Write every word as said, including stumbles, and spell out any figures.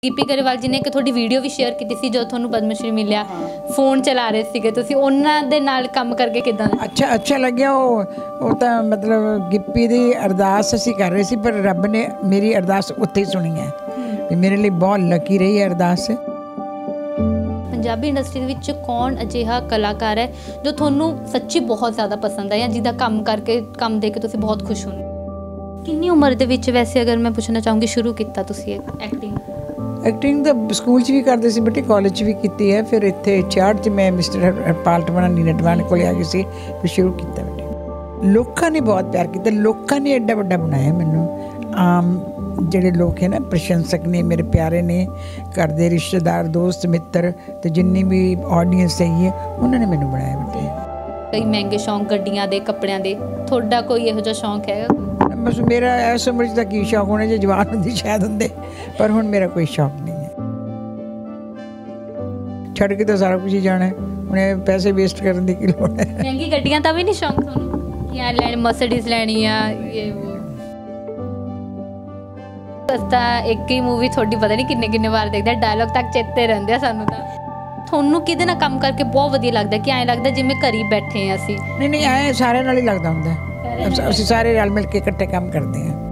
ਗਿੱਪੀ ਗਰੇਵਾਲ ਜੀ ਨੇ ਇੱਕ ਤੁਹਾਡੀ ਵੀਡੀਓ ਵੀ ਸ਼ੇਅਰ ਕੀਤੀ ਸੀ ਜਦੋਂ ਤੁਹਾਨੂੰ ਪਦਮ ਸ਼੍ਰੀ ਮਿਲਿਆ, ਫੋਨ ਚਲਾ ਰਹੇ ਸੀਗੇ ਤੁਸੀਂ, ਉਹਨਾਂ ਦੇ ਨਾਲ ਕੰਮ ਕਰਕੇ ਕਿੱਦਾਂ? ਅੱਛਾ ਅੱਛਾ ਲੱਗਿਆ। ਉਹ ਉਹ ਤਾਂ ਮਤਲਬ ਗਿੱਪੀ ਦੀ ਅਰਦਾਸ ਅਸੀਂ ਕਰ ਰਹੇ ਸੀ, ਪਰ ਰੱਬ ਨੇ ਮੇਰੀ ਅਰਦਾਸ ਉੱਥੇ ਹੀ ਸੁਣੀ ਹੈ ਵੀ ਮੇਰੇ ਲਈ ਬਹੁਤ ਲੱਕੀ ਰਹੀ ਹੈ ਅਰਦਾਸ। ਪੰਜਾਬੀ ਇੰਡਸਟਰੀ ਦੇ ਵਿੱਚ ਕੌਣ ਅਜਿਹਾ ਕਲਾਕਾਰ ਹੈ ਜੋ ਤੁਹਾਨੂੰ ਸੱਚੀ ਬਹੁਤ ਜ਼ਿਆਦਾ ਪਸੰਦ ਹੈ ਜਾਂ ਜਿਹਦਾ ਕੰਮ ਕਰਕੇ ਕੰਮ ਦੇ ਕੇ ਤੁਸੀਂ ਬਹੁਤ ਖੁਸ਼ ਹੋ? ਕਿੰਨੀ ਉਮਰ ਦੇ ਵਿੱਚ ਵੈਸੇ ਅਗਰ ਮੈਂ ਪੁੱਛਣਾ ਚਾਹੂੰਗੀ ਸ਼ੁਰੂ ਕੀਤਾ ਤੁਸੀਂ ਐਕਟਿੰਗ? ਐਕਟਿੰਗ ਤਾਂ ਸਕੂਲ 'ਚ ਵੀ ਕਰਦੇ ਸੀ ਬੇਟੇ, ਕਾਲਜ 'ਚ ਵੀ ਕੀਤੀ ਹੈ। ਫਿਰ ਇੱਥੇ ਛਿਆਹਠ 'ਚ ਮੈਂ ਮਿਸਟਰ ਹਰਪਾਲ ਟਵਾਣਾ ਨੀਨਾ ਟਵਾਣਾ ਕੋਲ ਆ ਗਈ ਸੀ, ਫਿਰ ਸ਼ੁਰੂ ਕੀਤਾ ਬੇਟੇ। ਲੋਕਾਂ ਨੇ ਬਹੁਤ ਪਿਆਰ ਕੀਤਾ, ਲੋਕਾਂ ਨੇ ਐਡਾ ਵੱਡਾ ਬਣਾਇਆ ਮੈਨੂੰ। ਆਮ ਜਿਹੜੇ ਲੋਕ ਹੈ ਨਾ ਪ੍ਰਸ਼ੰਸਕ ਨੇ, ਮੇਰੇ ਪਿਆਰੇ ਨੇ, ਘਰ ਦੇ ਰਿਸ਼ਤੇਦਾਰ, ਦੋਸਤ ਮਿੱਤਰ ਅਤੇ ਜਿੰਨੀ ਵੀ ਆਡੀਅנס ਹੈਗੀ ਹੈ ਉਹਨਾਂ ਨੇ ਮੈਨੂੰ ਬਣਾਇਆ ਬੇਟੇ। ਕਈ ਮਹਿੰਗੇ ਸ਼ੌਂਕ ਗੱਡੀਆਂ ਦੇ, ਕੱਪੜਿਆਂ ਦੇ, ਤੁਹਾਡਾ ਕੋਈ ਇਹੋ ਜਿਹਾ ਸ਼ੌਂਕ ਹੈਗਾ? ਬਸ ਮੇਰਾ ਇਸ ਉਮਰ 'ਚ ਤਾਂ ਕੀ ਸ਼ੌਂਕ ਹੋਣਾ, ਜੇ ਜਵਾਨ ਹੁੰਦੀ ਸ਼ਾਇਦ ਹੁੰਦੇ, ਪਰ ਹੁਣ ਮੇਰਾ ਕੋਈ ਸ਼ੌਂਕ ਨਹੀਂ ਹੈ। ਛੱਡ ਕੇ ਤਾਂ ਸਾਰਾ ਕੁਝ ਹੀ ਜਾਣਾ, ਹੁਣ ਇਹ ਪੈਸੇ ਵੇਸਟ ਕਰਨ ਦੀ ਕੀ ਲੋੜ ਹੈ। ਮਹਿੰਗੀ ਗੱਡੀਆਂ ਦਾ ਵੀ ਨਹੀਂ ਸ਼ੌਂਕ ਤੁਹਾਨੂੰ ਕਿ ਆ ਲੈਣੀ, ਮਰਸੀਡੀਜ਼ ਲੈਣੀ ਆ ਇਹ ਉਹ? ਤਾਂ ਇੱਕ ਹੀ ਮੂਵੀ ਤੁਹਾਡੀ ਪਤਾ ਨਹੀਂ ਕਿੰਨੇ ਕਿੰਨੇ ਵਾਰ ਦੇਖਦੇ, ਡਾਇਲੌਗ ਤੱਕ ਚੇਤੇ ਰਹਿੰਦੇ ਆ ਸਾਨੂੰ। ਤਾਂ ਤੁਹਾਨੂੰ ਕਿਹਦੇ ਨਾਲ ਕੰਮ ਕਰਕੇ ਬਹੁਤ ਵਧੀਆ ਲੱਗਦਾ ਕਿ ਐਂ ਲੱਗਦਾ ਜਿਵੇਂ ਘਰ ਹੀ ਬੈਠੇ ਹਾਂ ਅਸੀਂ? ਨਹੀਂ ਨਹੀਂ, ਐਂ ਸਾਰਿਆਂ ਨਾਲ ਹੀ ਲੱਗਦਾ ਹੁੰਦਾ, ਅਸੀਂ ਸਾਰੇ ਰਲ ਮਿਲ ਕੇ ਇਕੱਠੇ ਕੰਮ ਕਰਦੇ ਹਾਂ।